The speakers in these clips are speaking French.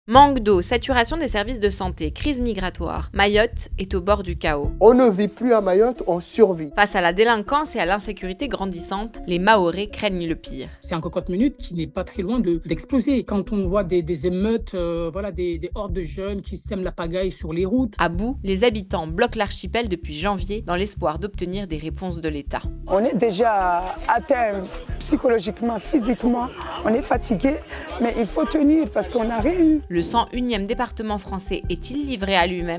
Manque d'eau, saturation des services de santé, crise migratoire. Mayotte est au bord du chaos. On ne vit plus à Mayotte, on survit. Face à la délinquance et à l'insécurité grandissante, les Mahorais craignent le pire. C'est un cocotte minute qui n'est pas très loin d'exploser. Quand on voit des émeutes, des hordes de jeunes qui sèment la pagaille sur les routes. À bout, les habitants bloquent l'archipel depuis janvier dans l'espoir d'obtenir des réponses de l'État. On est déjà atteint psychologiquement, physiquement, on est fatigué, mais il faut tenir parce qu'on n'a rien eu. Le 101e département français est-il livré à lui-même ?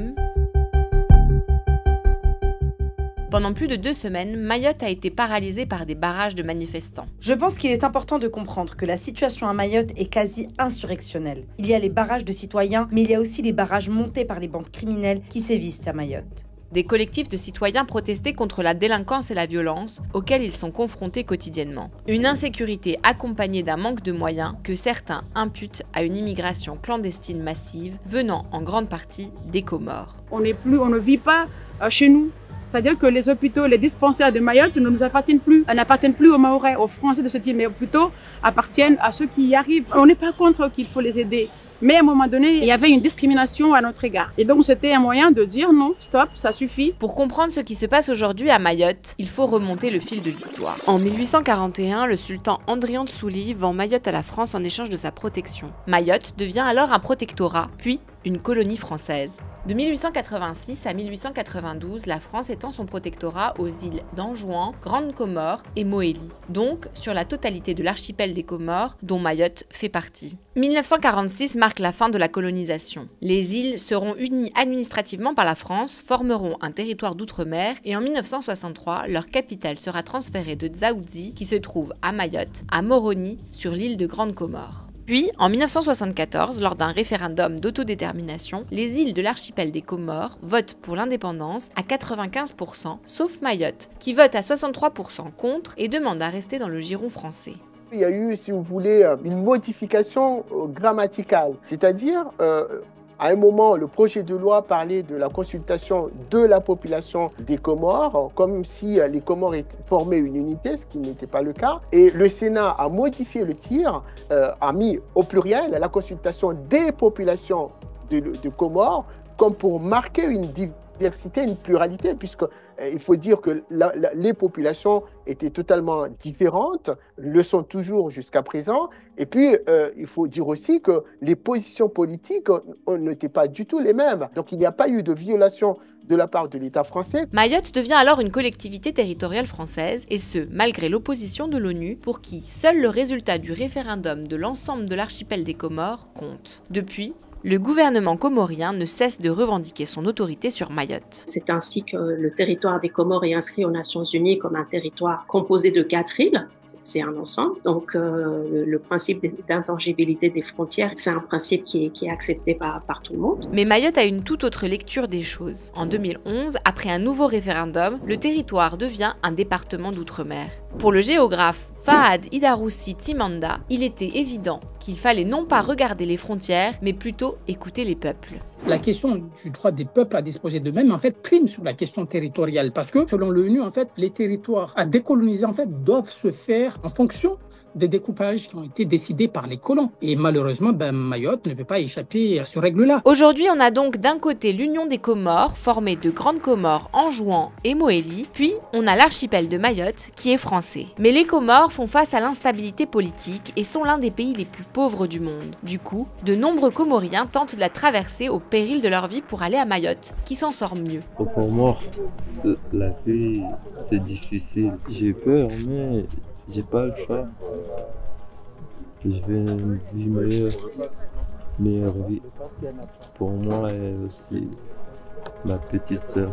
Pendant plus de 2 semaines, Mayotte a été paralysée par des barrages de manifestants. Je pense qu'il est important de comprendre que la situation à Mayotte est quasi insurrectionnelle. Il y a les barrages de citoyens, mais il y a aussi les barrages montés par les bandes criminelles qui sévissent à Mayotte. Des collectifs de citoyens protestaient contre la délinquance et la violence auxquelles ils sont confrontés quotidiennement. Une insécurité accompagnée d'un manque de moyens que certains imputent à une immigration clandestine massive venant en grande partie des Comores. On ne vit pas chez nous. C'est-à-dire que les hôpitaux, les dispensaires de Mayotte ne nous appartiennent plus. Elles n'appartiennent plus aux Mahorais, aux Français de cette île, mais plutôt appartiennent à ceux qui y arrivent. On n'est pas contre qu'il faut les aider. Mais à un moment donné, il y avait une discrimination à notre égard. Et donc, c'était un moyen de dire non, stop, ça suffit. Pour comprendre ce qui se passe aujourd'hui à Mayotte, il faut remonter le fil de l'histoire. En 1841, le sultan Andrian de Souli vend Mayotte à la France en échange de sa protection. Mayotte devient alors un protectorat, puis une colonie française. De 1886 à 1892, la France étend son protectorat aux îles d'Anjouan, Grande Comore et Mohéli, donc sur la totalité de l'archipel des Comores, dont Mayotte fait partie. 1946 marque la fin de la colonisation. Les îles seront unies administrativement par la France, formeront un territoire d'outre-mer et en 1963, leur capitale sera transférée de Dzaoudzi, qui se trouve à Mayotte, à Moroni, sur l'île de Grande Comore. Puis, en 1974, lors d'un référendum d'autodétermination, les îles de l'archipel des Comores votent pour l'indépendance à 95%, sauf Mayotte, qui vote à 63% contre et demande à rester dans le giron français. Il y a eu, si vous voulez, une modification grammaticale, c'est-à-dire à un moment, le projet de loi parlait de la consultation de la population des Comores, comme si les Comores formaient une unité, ce qui n'était pas le cas. Et le Sénat a modifié le tir, a mis au pluriel la consultation des populations de Comores, comme pour marquer une diversité, une pluralité, puisqu'il faut dire que les populations étaient totalement différentes, le sont toujours jusqu'à présent. Et puis, il faut dire aussi que les positions politiques n'étaient pas du tout les mêmes. Donc, il n'y a pas eu de violation de la part de l'État français. Mayotte devient alors une collectivité territoriale française, et ce, malgré l'opposition de l'ONU, pour qui seul le résultat du référendum de l'ensemble de l'archipel des Comores compte. Depuis, le gouvernement comorien ne cesse de revendiquer son autorité sur Mayotte. C'est ainsi que le territoire des Comores est inscrit aux Nations Unies comme un territoire composé de 4 îles. C'est un ensemble. Donc le principe d'intangibilité des frontières, c'est un principe qui est accepté par tout le monde. Mais Mayotte a une toute autre lecture des choses. En 2011, après un nouveau référendum, le territoire devient un département d'outre-mer. Pour le géographe Fahad Idaroussi Timanda, il était évident qu'il fallait non pas regarder les frontières, mais plutôt écouter les peuples. La question du droit des peuples à disposer d'eux-mêmes, en fait, prime sur la question territoriale. Parce que, selon l'ONU, en fait, les territoires à décoloniser, en fait, doivent se faire en fonction des découpages qui ont été décidés par les colons. Et malheureusement, Mayotte ne peut pas échapper à ce règle-là. Aujourd'hui, on a donc d'un côté l'Union des Comores, formée de Grande Comore, Anjouan et Mohéli, puis on a l'archipel de Mayotte, qui est français. Mais les Comores font face à l'instabilité politique et sont l'un des pays les plus pauvres du monde. Du coup, de nombreux Comoriens tentent de la traverser au péril de leur vie pour aller à Mayotte, qui s'en sort mieux. Aux Comores, la vie, c'est difficile. J'ai peur, mais j'ai pas le choix. Je vais une vie meilleure vie pour moi et aussi ma petite sœur.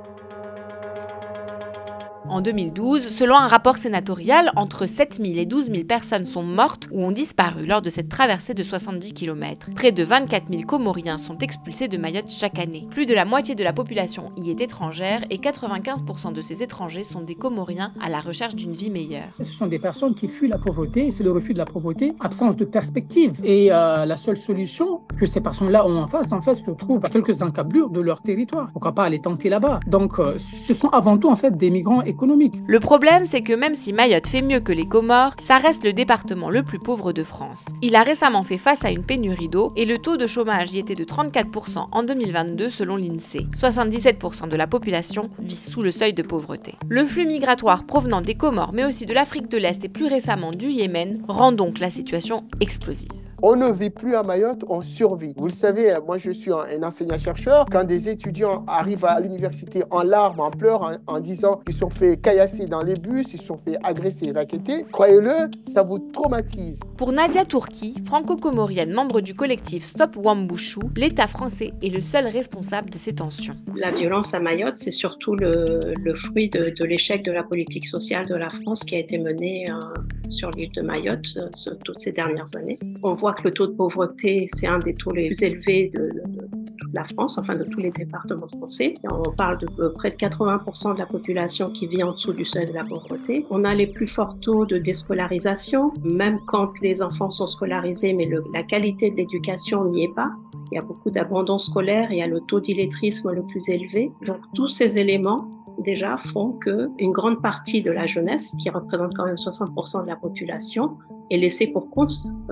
En 2012, selon un rapport sénatorial, entre 7 000 et 12 000 personnes sont mortes ou ont disparu lors de cette traversée de 70 km. Près de 24 000 Comoriens sont expulsés de Mayotte chaque année. Plus de la moitié de la population y est étrangère et 95% de ces étrangers sont des Comoriens à la recherche d'une vie meilleure. Ce sont des personnes qui fuient la pauvreté, c'est le refus de la pauvreté, absence de perspective. Et la seule solution que ces personnes-là ont en face, se trouve à quelques encablures de leur territoire. Pourquoi pas aller tenter là-bas? Donc, ce sont avant tout, des migrants économiques économique. Le problème, c'est que même si Mayotte fait mieux que les Comores, ça reste le département le plus pauvre de France. Il a récemment fait face à une pénurie d'eau et le taux de chômage y était de 34% en 2022 selon l'INSEE. 77% de la population vit sous le seuil de pauvreté. Le flux migratoire provenant des Comores, mais aussi de l'Afrique de l'Est et plus récemment du Yémen, rend donc la situation explosive. On ne vit plus à Mayotte, on survit. Vous le savez, moi je suis un enseignant-chercheur. Quand des étudiants arrivent à l'université en larmes, en pleurs, en disant qu'ils se sont fait caillasser dans les bus, ils se sont fait agresser et raqueter, croyez-le, ça vous traumatise. Pour Nadia Tourki, franco-comorienne, membre du collectif Stop Wambushu, l'État français est le seul responsable de ces tensions. La violence à Mayotte, c'est surtout le fruit de l'échec de la politique sociale de la France qui a été menée sur l'île de Mayotte toutes ces dernières années. On voit que le taux de pauvreté, c'est un des taux les plus élevés de toute la France, enfin de tous les départements français. On parle de près de 80% de la population qui vit en dessous du seuil de la pauvreté. On a les plus forts taux de déscolarisation, même quand les enfants sont scolarisés, mais la qualité de l'éducation n'y est pas. Il y a beaucoup d'abandon scolaire, il y a le taux d'illettrisme le plus élevé. Donc tous ces éléments déjà font qu'une grande partie de la jeunesse, qui représente quand même 60% de la population, est laissée pour compte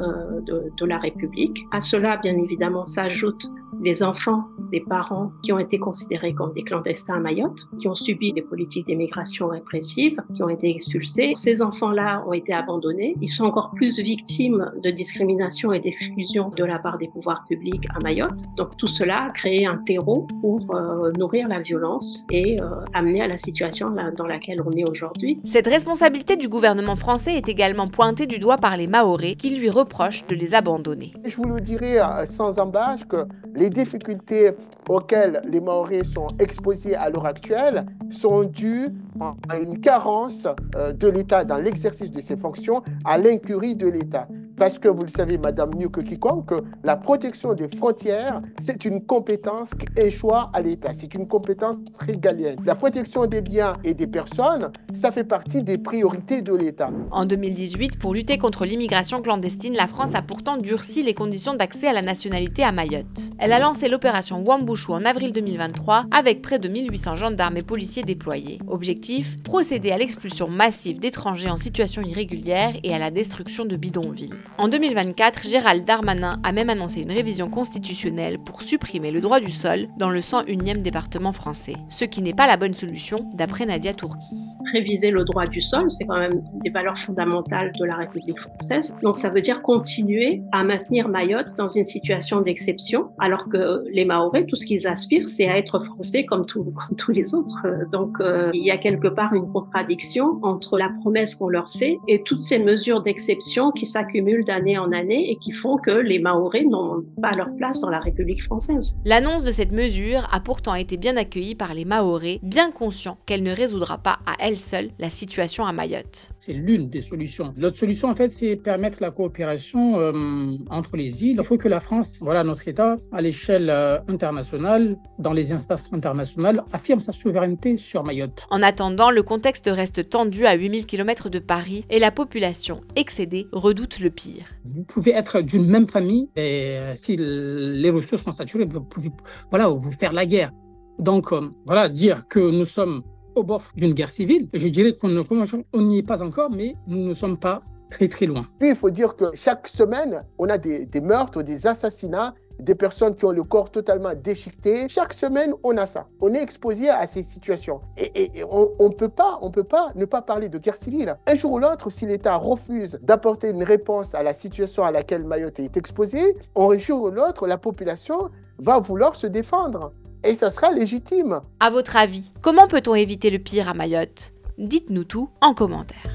de la République. À cela, bien évidemment, s'ajoutent les enfants des parents qui ont été considérés comme des clandestins à Mayotte, qui ont subi des politiques d'immigration répressives, qui ont été expulsés. Ces enfants-là ont été abandonnés. Ils sont encore plus victimes de discrimination et d'exclusion de la part des pouvoirs publics à Mayotte. Donc tout cela a créé un terreau pour nourrir la violence et amener à la situation dans laquelle on est aujourd'hui. Cette responsabilité du gouvernement français est également pointée du doigt par les Mahorais qui lui reprochent de les abandonner. Je vous le dirai sans embâche que les difficultés auxquelles les Mahorais sont exposés à l'heure actuelle sont dues à une carence de l'État dans l'exercice de ses fonctions, à l'incurie de l'État. Parce que vous le savez, madame, mieux que quiconque, que la protection des frontières, c'est une compétence qui échoue à l'État. C'est une compétence régalienne. La protection des biens et des personnes, ça fait partie des priorités de l'État. En 2018, pour lutter contre l'immigration clandestine, la France a pourtant durci les conditions d'accès à la nationalité à Mayotte. Elle a lancé l'opération Wambushu en avril 2023 avec près de 1800 gendarmes et policiers déployés. Objectif, procéder à l'expulsion massive d'étrangers en situation irrégulière et à la destruction de bidonvilles. En 2024, Gérald Darmanin a même annoncé une révision constitutionnelle pour supprimer le droit du sol dans le 101e département français, ce qui n'est pas la bonne solution d'après Nadia Tourki. Réviser le droit du sol, c'est quand même des valeurs fondamentales de la République française. Donc ça veut dire continuer à maintenir Mayotte dans une situation d'exception, alors que les Mahorais, tout ce qu'ils aspirent, c'est à être français comme tous les autres. Donc il y a quelque part une contradiction entre la promesse qu'on leur fait et toutes ces mesures d'exception qui s'accumulent d'année en année et qui font que les Mahorais n'ont pas leur place dans la République française. L'annonce de cette mesure a pourtant été bien accueillie par les Mahorais, bien conscients qu'elle ne résoudra pas à elle seule la situation à Mayotte. C'est l'une des solutions. L'autre solution, en fait, c'est permettre la coopération entre les îles. Il faut que la France, notre État, à l'échelle internationale, dans les instances internationales, affirme sa souveraineté sur Mayotte. En attendant, le contexte reste tendu à 8000 km de Paris et la population excédée redoute le pire. Vous pouvez être d'une même famille et si les ressources sont saturées, vous pouvez vous faire la guerre. Donc, dire que nous sommes au bord d'une guerre civile, je dirais qu'on n'y est pas encore, mais nous ne sommes pas très très loin. Puis, il faut dire que chaque semaine, on a des meurtres, des assassinats, des personnes qui ont le corps totalement déchiqueté. Chaque semaine, on a ça. On est exposé à ces situations. Et on peut pas ne pas parler de guerre civile. Un jour ou l'autre, si l'État refuse d'apporter une réponse à la situation à laquelle Mayotte est exposée, un jour ou l'autre, la population va vouloir se défendre. Et ça sera légitime. À votre avis, comment peut-on éviter le pire à Mayotte ? Dites-nous tout en commentaire.